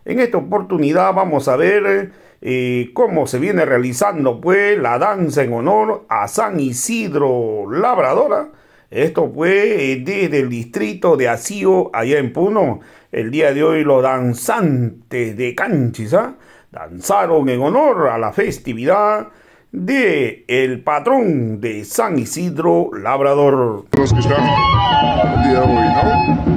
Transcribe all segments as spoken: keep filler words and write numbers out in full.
En esta oportunidad vamos a ver eh, cómo se viene realizando pues la danza en honor a San Isidro Labradora. Esto fue desde el distrito de Asío, allá en Puno. El día de hoy los danzantes de Canchis ¿ah? danzaron en honor a la festividad de el patrón de San Isidro Labrador. Los que están el día de hoy, ¿no?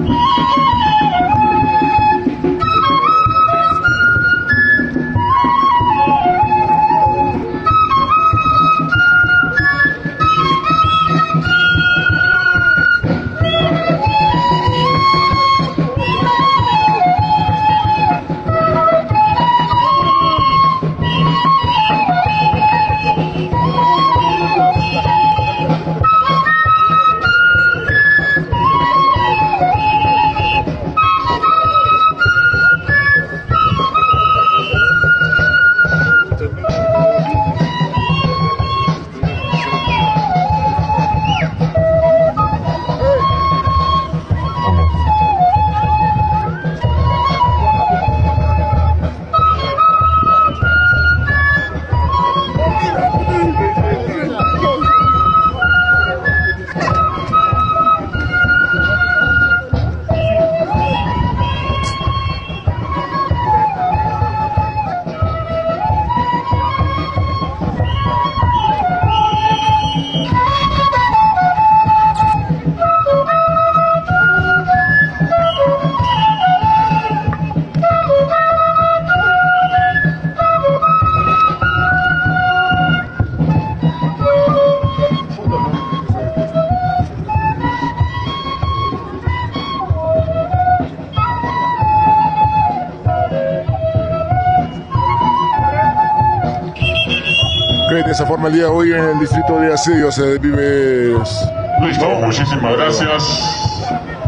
De esa forma el día de hoy en el distrito de Asío se vive... Listo, muchísimas gracias.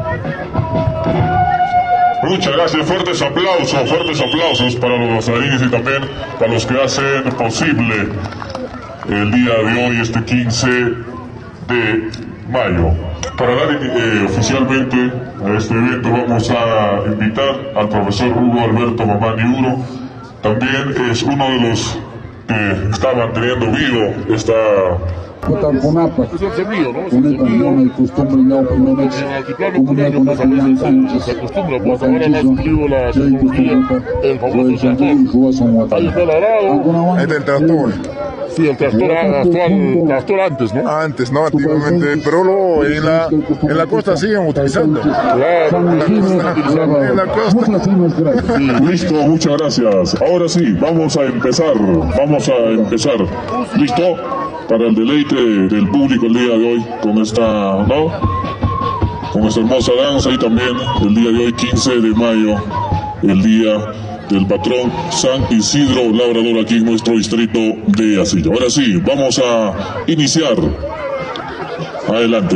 Muchas gracias, fuertes aplausos, fuertes aplausos para los rosarines y también para los que hacen posible el día de hoy, este quince de mayo. Para dar eh, oficialmente a este evento vamos a invitar al profesor Hugo Alberto Mamani Uro. También es uno de los que está manteniendo vivo esta... Es el sentido, ¿no? Es el sentido. En el altiplano cunero, pues a veces se acostumbra, pues ahora más vivo la tecnología, el famoso tractor. Ahí está el arado. Ahí está el tractor. Sí, el tractor actual, tractor antes, ¿no? Antes, ¿no? Antiguamente, pero luego en la, en la costa siguen utilizando. Claro, en la costa. Sí, listo, muchas gracias. Ahora sí, vamos a empezar, vamos a empezar. ¿Listo? Para el deleite del público el día de hoy con esta, ¿no? Con esta hermosa danza y también el día de hoy, quince de mayo, el día del patrón San Isidro Labrador aquí en nuestro distrito de Asío. Ahora sí, vamos a iniciar. Adelante.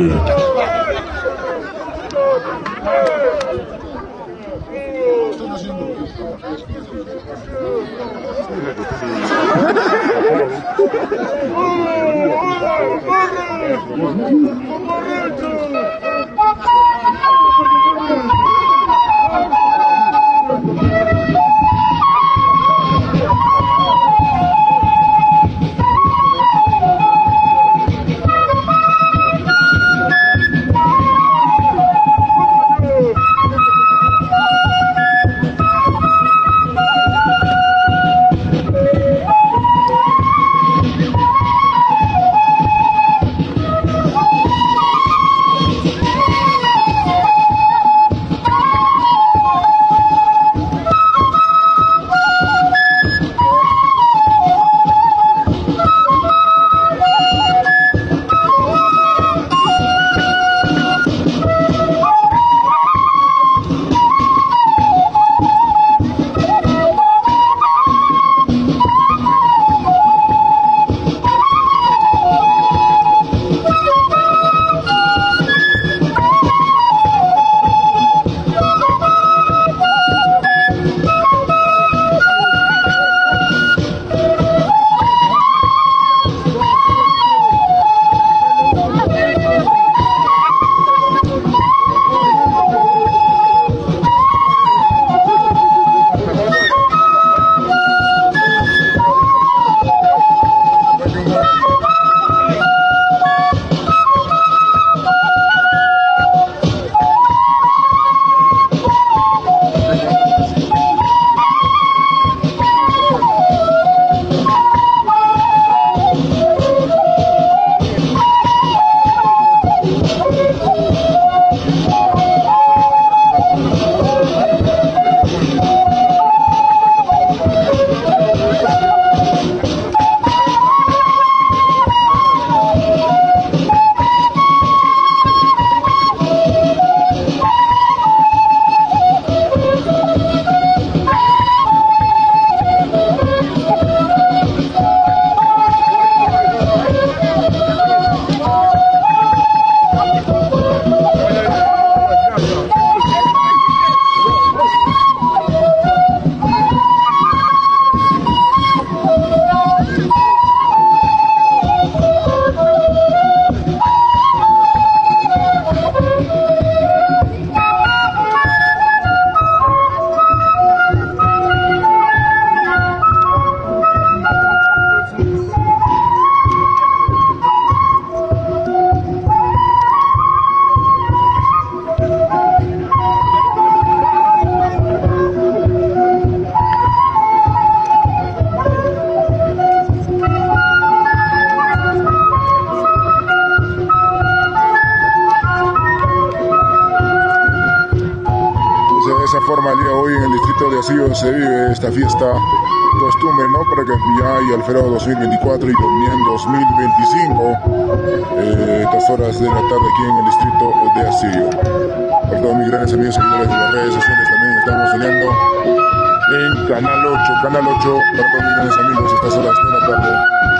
distrito de Asillo se vive esta fiesta costumbre, ¿no? Para que ya hay Alfero dos mil veinticuatro y también dos mil veinticinco, eh, estas horas de la tarde aquí en el distrito de Asillo. Por todos mis grandes amigos seguidores de las redes sociales también estamos saliendo en Canal ocho, Canal ocho, para todos mis grandes amigos estas horas de la tarde.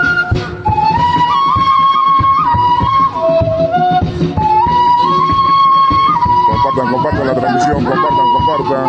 Compartan, compartan la transmisión, compartan, compartan.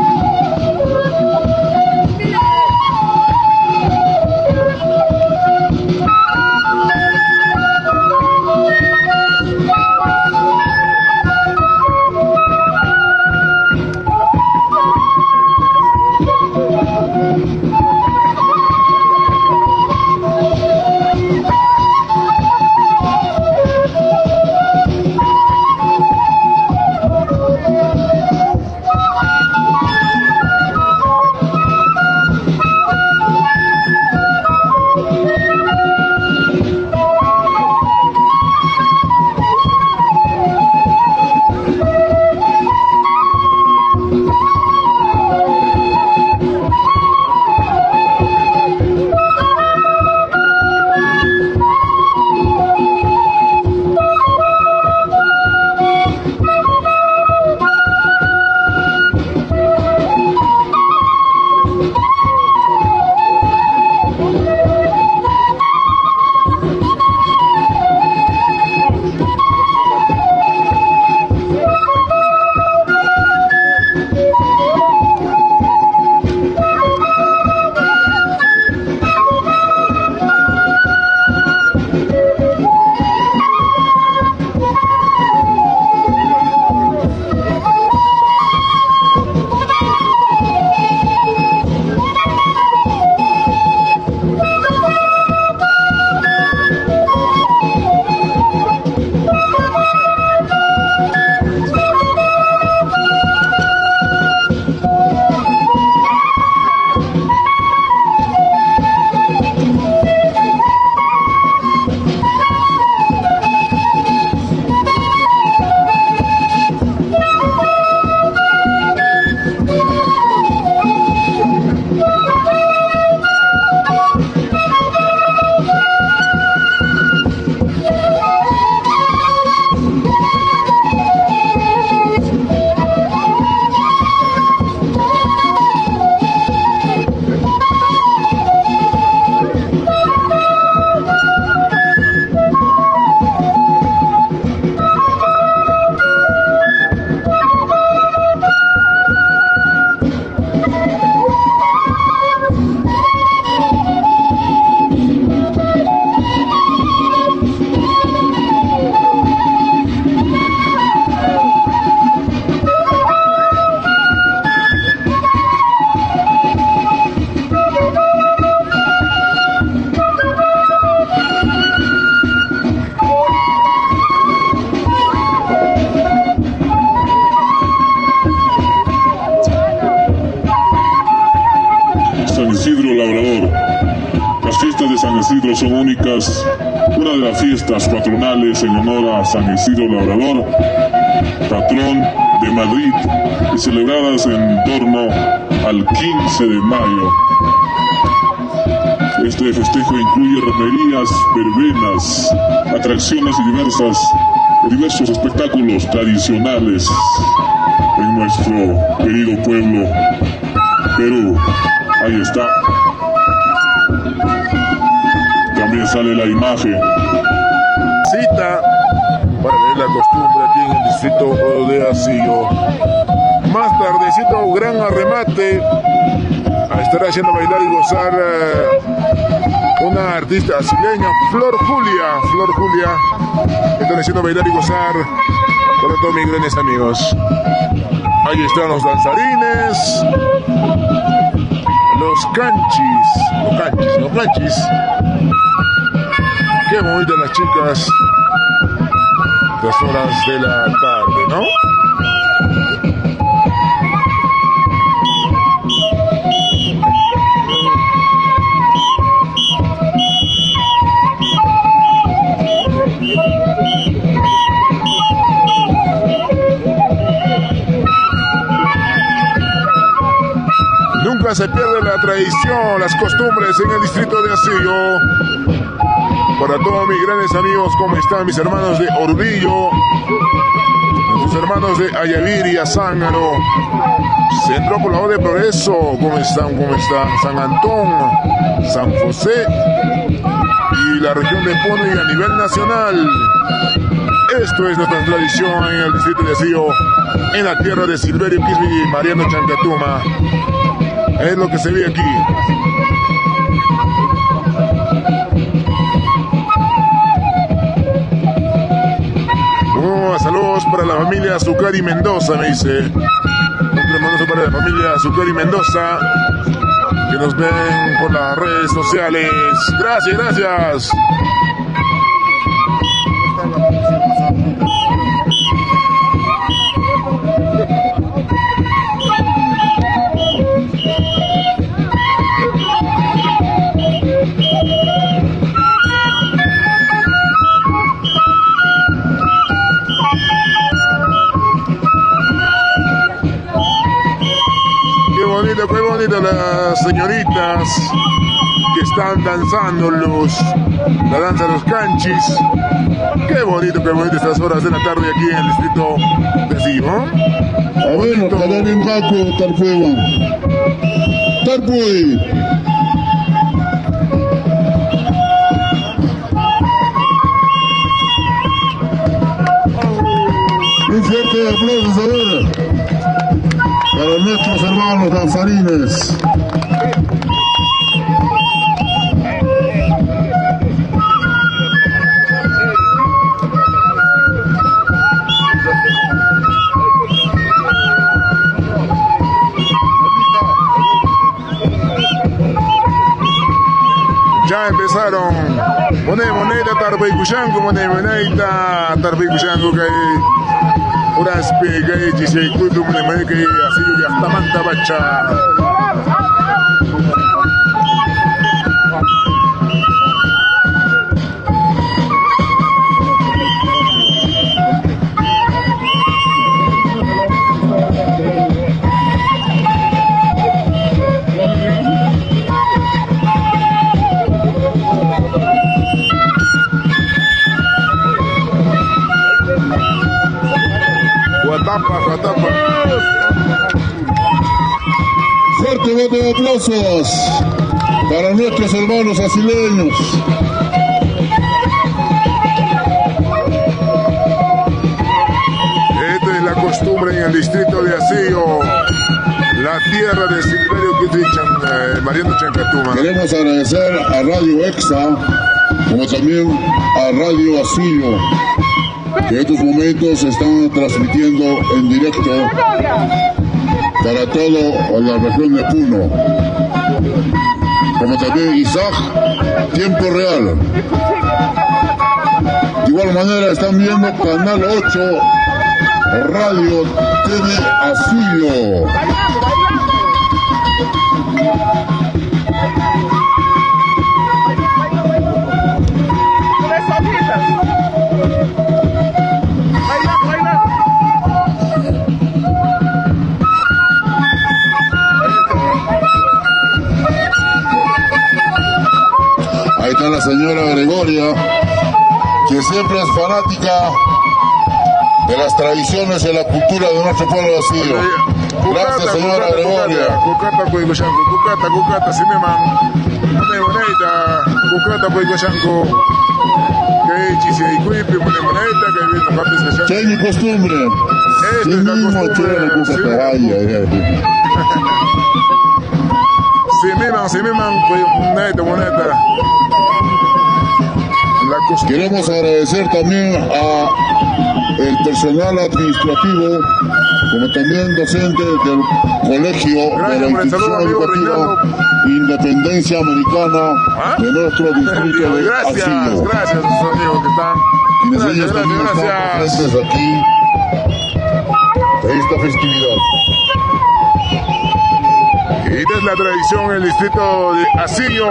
Son únicas, una de las fiestas patronales en honor a San Isidro Labrador, patrón de Madrid, y celebradas en torno al quince de mayo. Este festejo incluye romerías, verbenas, atracciones y diversas, diversos espectáculos tradicionales en nuestro querido pueblo Perú. Ahí está. También sale la imagen. Cita para ver la costumbre aquí en el distrito de Asillo. Más tardecito, gran arremate. A estar haciendo bailar y gozar eh, una artista brasileña, Flor Julia. Flor Julia. Están haciendo bailar y gozar para todos mis grandes amigos. Ahí están los danzarines. Los canchis. Los canchis, los canchis. Qué bonitas las chicas, las horas de la tarde, ¿no? nunca se pierde la tradición, las costumbres en el distrito de Asillo. Para todos mis grandes amigos, ¿cómo están mis hermanos de Orbillo? Mis hermanos de Ayaviria, Zángaro, Centro Poblado de Progreso, ¿cómo están? ¿Cómo están? San Antón, San José y la región de Puno y a nivel nacional. Esto es nuestra tradición en el distrito de Asillo, en la tierra de Silverio Quispe y Mariano Chancatuma. Es lo que se ve aquí. Oh, saludos para la familia Azucari Mendoza, me dice. Un tremendo para la familia Azucari Mendoza, que nos ven por las redes sociales. Gracias, gracias. Qué bonito las señoritas que están danzando los, la danza de los canchis. Qué bonito, qué bonito estas horas de la tarde aquí en el distrito de Asillo. A ver, cada vez gato, tarfuego. Tarpui. Un fuerte aplauso, a ver. Para nuestros hermanos danzarines. Ya empezaron. Pone moneda tarpeikushanku, pone moneda tarpeikushanku que unas pegas y se cuidan de manera que así ya está manta bacha. Guatapa, guatapa. Fuerte voto de aplausos para nuestros hermanos asileños. Esta es la costumbre en el distrito de Asillo, la tierra de Silverio Quispe y Chan, eh, Mariano Chancatuma. Queremos agradecer a Radio Exa, como también a Radio Asillo, que en estos momentos se están transmitiendo en directo para toda la región de Puno, como también Isaac, tiempo real. De igual manera están viendo Canal ocho, Radio T V Asillo. Ahí está la señora Gregoria, que siempre es fanática de las tradiciones y la cultura de nuestro pueblo de Asillo. Gracias, señora Gregoria. Cucata, Puigoshanco, Cucata, Cucata, Simeman, Mone Moneda, Cucata, Puigoshanco, que Chisi y Cuipi, Mone Moneda, que viene la parte especial. ¿Qué es mi costumbre? Esta es la costumbre. Simeman, Simeman, Moneda, Moneda. Queremos agradecer también a el personal administrativo, como también docente del colegio de la institución educativa Independencia Americana de nuestro distrito de gracias, Asillo. Gracias a sus amigos que están. Quienes Gracias, ellos también gracias, están gracias. presentes aquí en esta festividad. Esta es la tradición en el distrito de Asillo.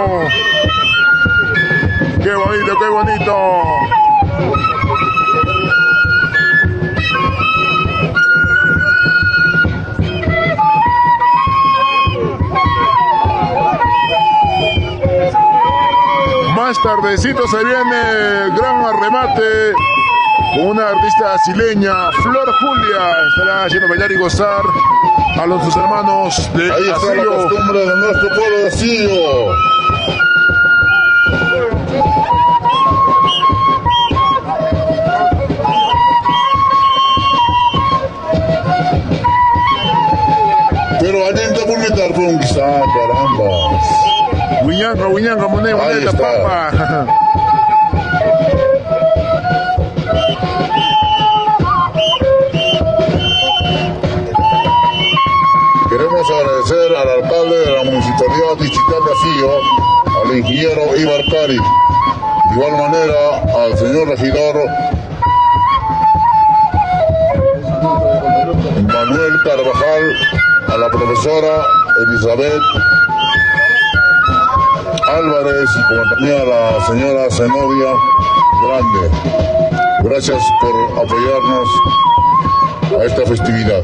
Qué bonito, qué bonito. Más tardecito se viene el gran arremate con una artista brasileña, Flor Julia, estará haciendo bailar y gozar a los sus hermanos de Ahí está Asillo. la costumbre de nuestro pueblo de Asillo. Pero adentro por meter con quizá, caramba. Huiñanga, Huiñanga, Moné, Ahí Moneta, está. Papa. Queremos agradecer al alcalde de la Municipalidad Distrital de Asillo, al ingeniero Ibar Cari, de igual manera al señor regidor Manuel Carvajal, a la profesora Elizabeth Álvarez y como también a la señora Zenobia Grande. Gracias por apoyarnos a esta festividad.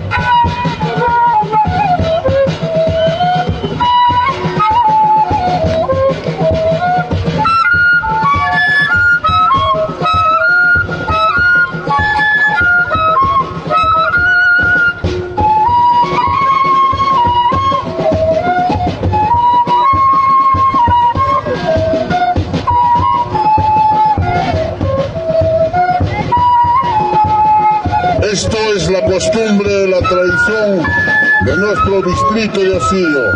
Esto es la costumbre, la tradición de nuestro distrito de Asillo.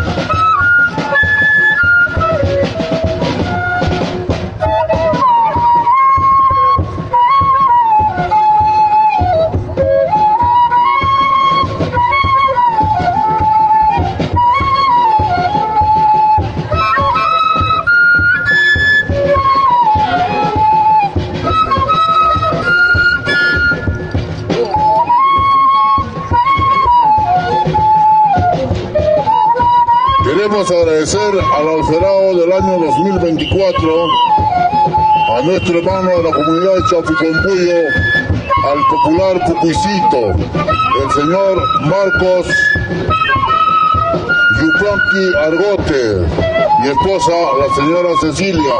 Queremos agradecer al alferado del año dos mil veinticuatro, a nuestro hermano de la comunidad de Chapuconpuyo, al popular Pucuicito, el señor Marcos Yupanqui Argote, y esposa, la señora Cecilia.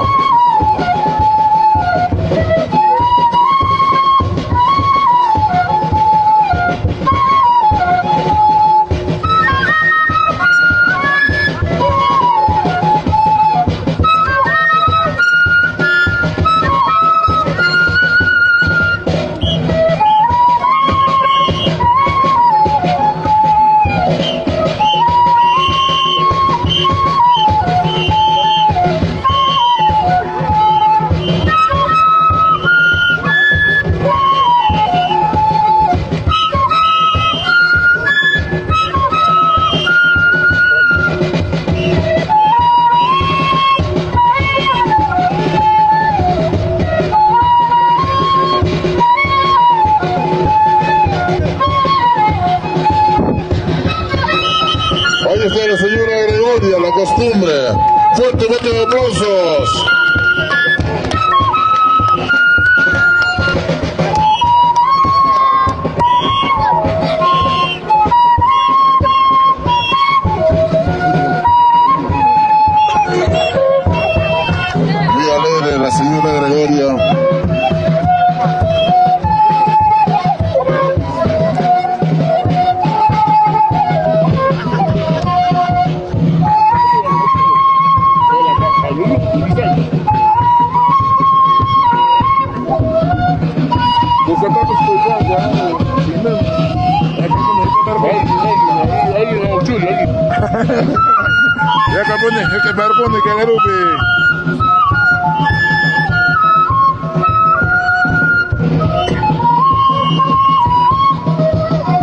Ahí está la señora Gregoria, la costumbre. Fuerte, fuerte aplausos. Muy alegre la señora Gregoria. Ya que pone, que me pone que garupe.